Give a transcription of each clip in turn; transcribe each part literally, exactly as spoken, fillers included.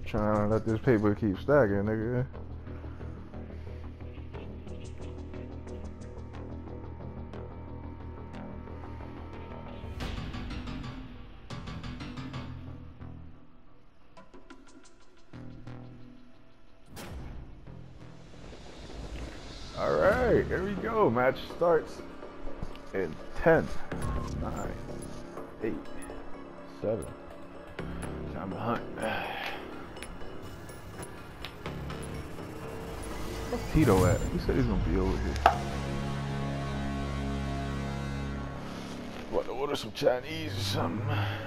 Trying to let this paper keep stacking, nigga. All right, here we go. Match starts in ten, nine, eight, seven. Time to hunt. Where's Tito at? He said he's gonna be over here. About to order some Chinese or something.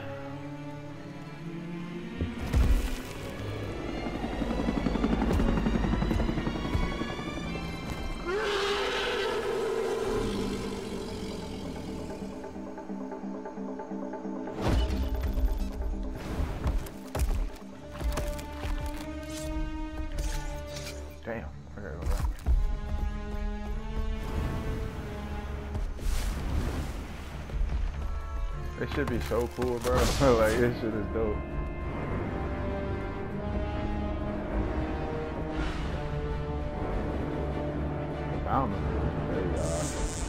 Damn, I gotta go back. This should be so cool, bro. Like, this shit is dope. Found them. There you are.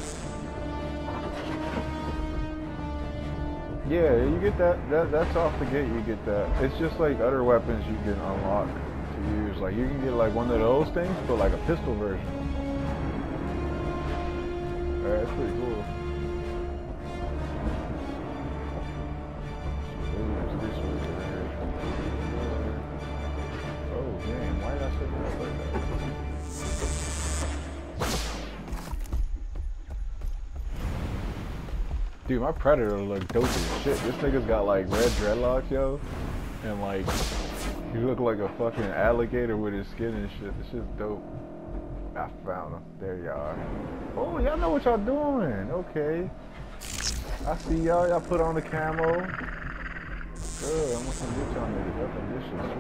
Yeah, you get that, that. That's off the gate, you get that. It's just like other weapons you can unlock. Use. Like you can get like one of those things, but like a pistol version. Alright, that's pretty cool. Oh damn, why did I set that up like that? Dude, my Predator look dope as shit. This nigga's got like red dreadlocks, yo, and like he look like a fucking alligator with his skin and shit. This shit's dope. I found him. There y'all are. Oh, y'all know what y'all doing. Okay. I see y'all. Y'all put on the camo. Good. I'm gonna come get y'all niggas. I think this shit's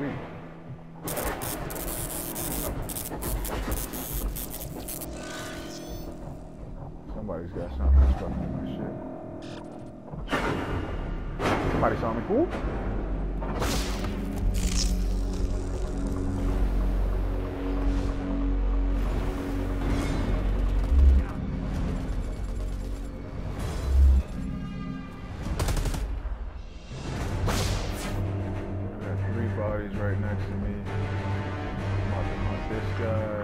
sweet. Somebody's got something stuck in my shit. Somebody saw me. Cool. Right next to me. I'm about to hunt this guy.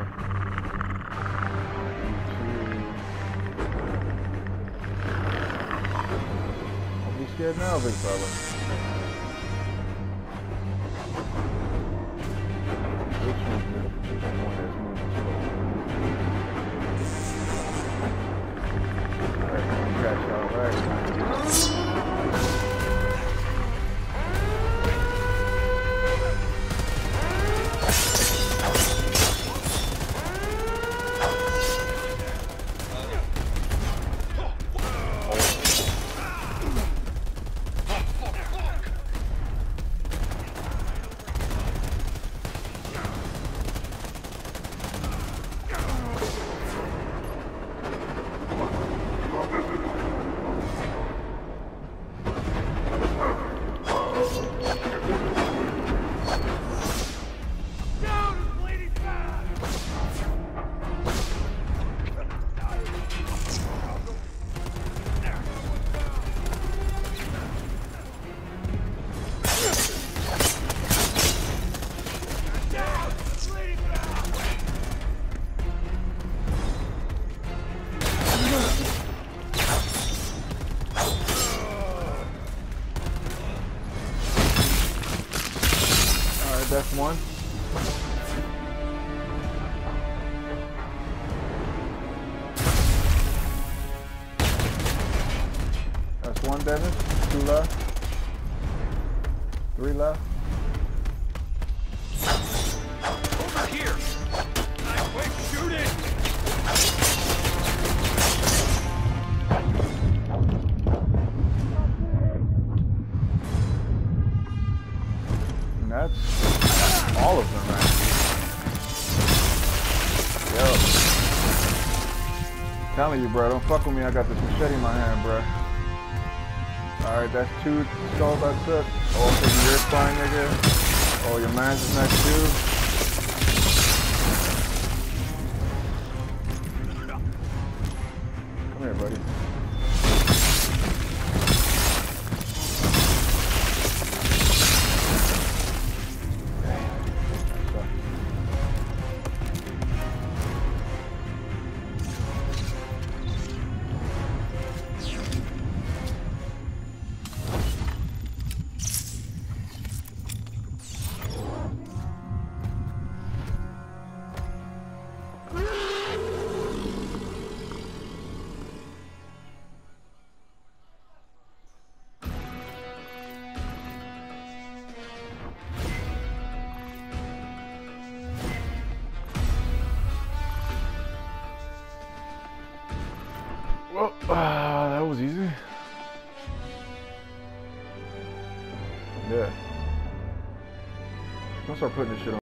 Don't be scared now, big fella. Which one's the one that's moving slow? Alright, I'm gonna catch y'all right now. That's one. That's one, Devin. Two left. Three left. Over here! Nice quick shooting! And that's all of them, right? Yo. I'm telling you, bro, don't fuck with me. I got this machete in my hand, bro. Alright, that's two skulls I took. All for your spine, nigga. Oh, your man's is next too? Come here, buddy. Well, uh, that was easy. Yeah. I'll start putting this shit on.